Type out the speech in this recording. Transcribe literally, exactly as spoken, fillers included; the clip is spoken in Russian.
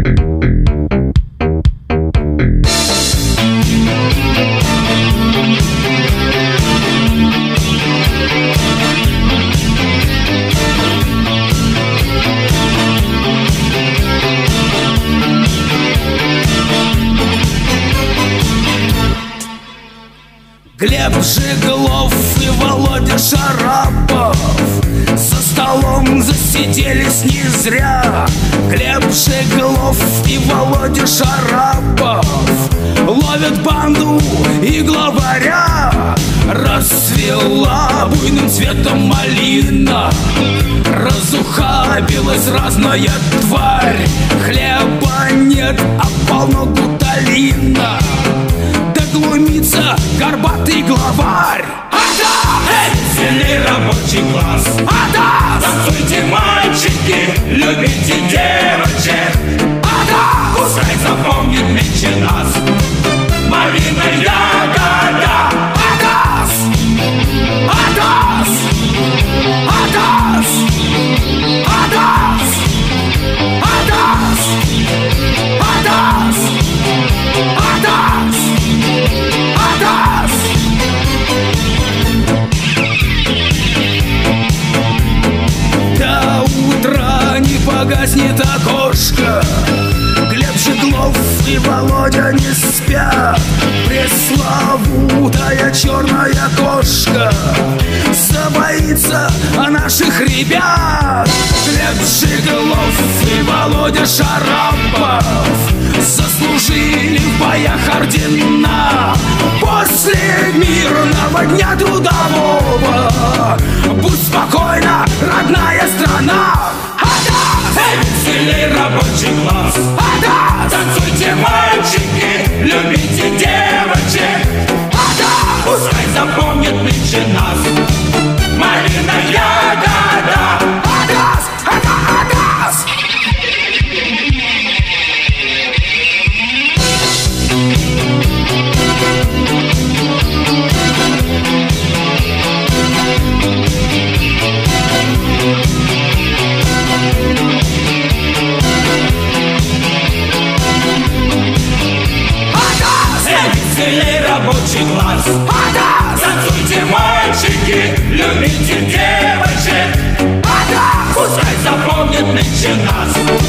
Глеб Жиглов и Володя Шарапов за столом засиделись не зря. Глеб Жиглов и Володя Шарапов ловят банду и главаря. Расцвела буйным цветом малина, разухабилась разная тварь. Хлеба нет, а полно гуталина. Глумится горбатый главарь. Ада! Эй, сильный рабочий класс. Ада! Танцуйте, мальчики, любите девочек. Ада! Пускай запомнит меньше нас малина ягода. Адас! Адас! Адас! Адас! Адас! Адас! Адас! Адас! До утра не погаснет окошко. Глеб Жиглов и Володя не спят. Пресловутая черная кошка забоится о наших ребят. Глеб Жиглов и Володя Шарапов заслужили в боях ордена. После мирного дня трудового будь спокойна, родная страна. Адас! Эй, веселей рабочий класс. Адас! Танцуйте, мальчики, любите девочек. Адас! Пускай запомнит меньше нас малина ягода. Адас! Это Адас! Веселей рабочий класс. Адас! Танцуйте, мальчики, любите девочек. Адас! Пускай запомнит меньше нас